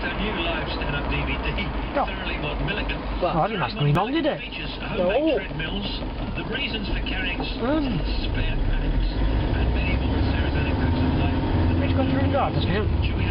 our new live stand-up DVD, Oh. Thoroughly Modern Milligan. Well, I didn't ask me long, did it? Features No. homemade treadmills, the reasons for carrying Um. spare pads, and many more Sarah's anecdotes of life. Which gone through the garden, I can't. Chewy